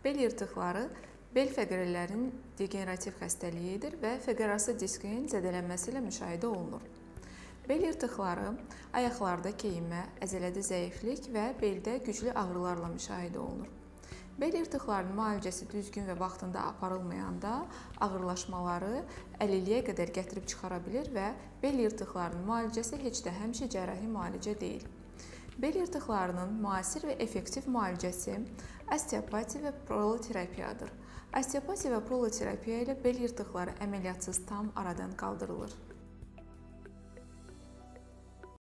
Bel yırtıqları bel fəqərələrinin degenerativ xəstəliyidir və fəqərarası diskin zədələnməsi ilə müşahidə olunur. Bel yırtıqları ayaqlarda keyinmə, əzələdə zəiflik və beldə güclü ağrılarla müşahidə olunur. Bel yırtıqlarının müalicəsi düzgün və vaxtında aparılmayanda ağırlaşmaları əlilliyə qədər gətirib çıxara bilir və bel yırtıqlarının müalicəsi heç də həmişə cərrahi müalicə deyil. Bel yırtıqlarının müasir və effektiv müalicəsi osteopatiya və proloterapiyadır. Osteopatiya və proloterapiya ilə bel yırtıqları əməliyyatsız tam aradan qaldırılır.